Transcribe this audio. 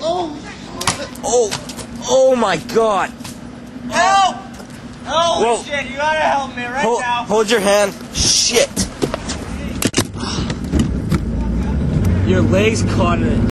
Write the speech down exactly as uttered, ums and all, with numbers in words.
Oh! Oh! Oh my God! Help! Holy Whoa. shit, you gotta help me right Hold, now. hold your hand. Shit! Your leg's caught in it.